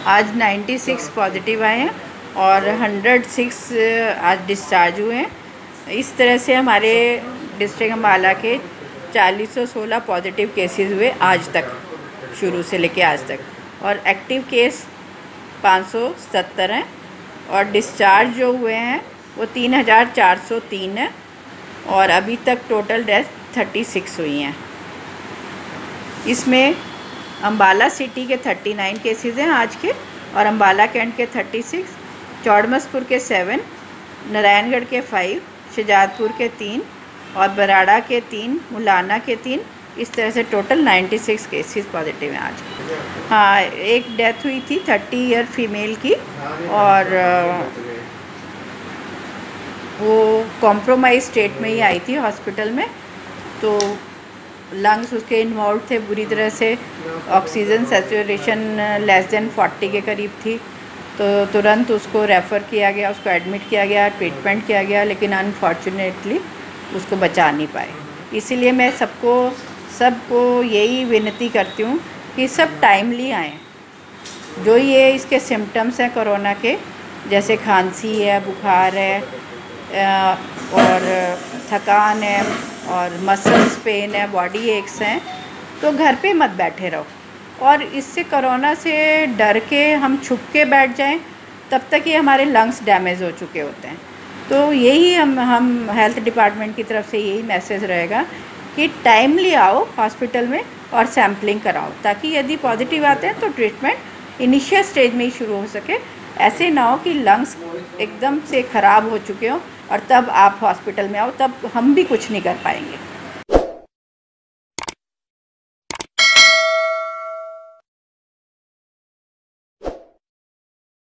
आज 96 पॉजिटिव आए हैं और 106 आज डिस्चार्ज हुए हैं। इस तरह से हमारे डिस्ट्रिक्ट अम्बाला के 4016 पॉजिटिव केसेस हुए आज तक, शुरू से लेके आज तक, और एक्टिव केस 570 हैं और डिस्चार्ज जो हुए हैं वो 3403 है और अभी तक टोटल डेथ 36 हुई हैं। इसमें अम्बाला सिटी के 39 केसेस हैं आज के, और अम्बाला कैंट के 36, चौड़मसपुर के 7, नारायणगढ़ के 5, शुजातपुर के 3 और बराड़ा के 3, मुलाना के 3। इस तरह से टोटल 96 केसेस पॉजिटिव हैं आज। हाँ, एक डेथ हुई थी 30 ईयर फीमेल की, और वो कॉम्प्रोमाइज स्टेट में ही आई थी हॉस्पिटल में, तो लंग्स उसके इन्वॉल्व थे बुरी तरह से, ऑक्सीजन सैचुरेशन लेस देन 40 के करीब थी, तो तुरंत उसको रेफ़र किया गया, उसको एडमिट किया गया, ट्रीटमेंट किया गया, लेकिन अनफॉर्चुनेटली उसको बचा नहीं पाए। इसीलिए मैं सबको यही विनती करती हूँ कि सब टाइमली आएँ। जो ये इसके सिम्टम्स हैं कोरोना के, जैसे खांसी है, बुखार है और थकान है और मसल्स पेन है, बॉडी एक्स हैं, तो घर पे मत बैठे रहो। और इससे कोरोना से डर के हम छुप के बैठ जाएं, तब तक ये हमारे लंग्स डैमेज हो चुके होते हैं। तो यही हम हेल्थ डिपार्टमेंट की तरफ से यही मैसेज रहेगा कि टाइमली आओ हॉस्पिटल में और सैम्पलिंग कराओ, ताकि यदि पॉजिटिव आते हैं तो ट्रीटमेंट इनिशियल स्टेज में ही शुरू हो सके। ऐसे ना हो कि लंग्स एकदम से ख़राब हो चुके हो और तब आप हॉस्पिटल में आओ, तब हम भी कुछ नहीं कर पाएंगे।